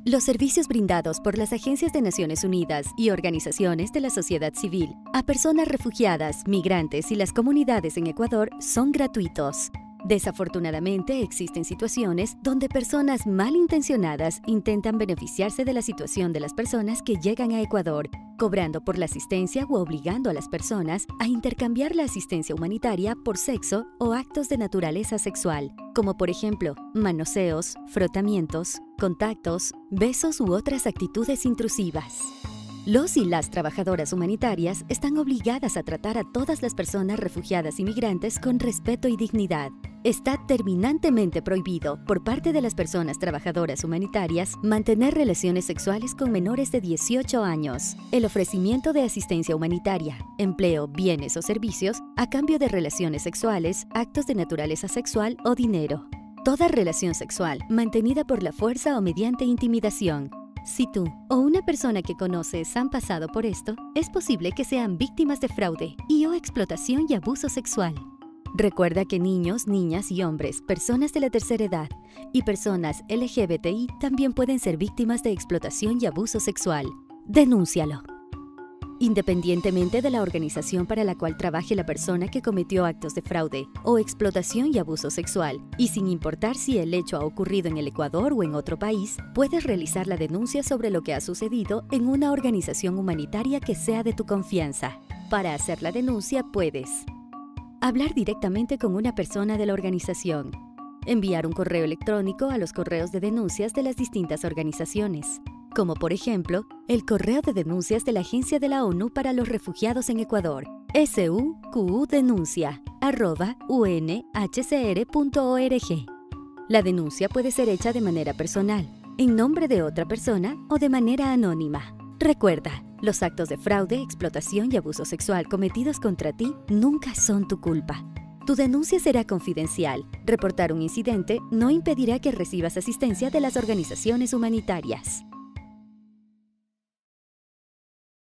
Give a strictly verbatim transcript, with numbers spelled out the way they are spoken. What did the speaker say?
Los servicios brindados por las agencias de Naciones Unidas y organizaciones de la sociedad civil a personas refugiadas, migrantes y las comunidades en Ecuador son gratuitos. Desafortunadamente, existen situaciones donde personas malintencionadas intentan beneficiarse de la situación de las personas que llegan a Ecuador, cobrando por la asistencia o obligando a las personas a intercambiar la asistencia humanitaria por sexo o actos de naturaleza sexual, como por ejemplo, manoseos, frotamientos, contactos, besos u otras actitudes intrusivas. Los y las trabajadoras humanitarias están obligadas a tratar a todas las personas refugiadas y migrantes con respeto y dignidad. Está terminantemente prohibido por parte de las personas trabajadoras humanitarias mantener relaciones sexuales con menores de dieciocho años, el ofrecimiento de asistencia humanitaria, empleo, bienes o servicios a cambio de relaciones sexuales, actos de naturaleza sexual o dinero. Toda relación sexual mantenida por la fuerza o mediante intimidación. Si tú o una persona que conoces han pasado por esto, es posible que sean víctimas de fraude y o explotación y abuso sexual. Recuerda que niños, niñas y hombres, personas de la tercera edad y personas L G B T I también pueden ser víctimas de explotación y abuso sexual. Denúncialo. Independientemente de la organización para la cual trabaje la persona que cometió actos de fraude o explotación y abuso sexual, y sin importar si el hecho ha ocurrido en el Ecuador o en otro país, puedes realizar la denuncia sobre lo que ha sucedido en una organización humanitaria que sea de tu confianza. Para hacer la denuncia puedes hablar directamente con una persona de la organización, enviar un correo electrónico a los correos de denuncias de las distintas organizaciones, como por ejemplo, el correo de denuncias de la Agencia de la ONU para los Refugiados en Ecuador, suqdenuncia arroba u n h c r punto org. La denuncia puede ser hecha de manera personal, en nombre de otra persona o de manera anónima. Recuerda, los actos de fraude, explotación y abuso sexual cometidos contra ti nunca son tu culpa. Tu denuncia será confidencial. Reportar un incidente no impedirá que recibas asistencia de las organizaciones humanitarias.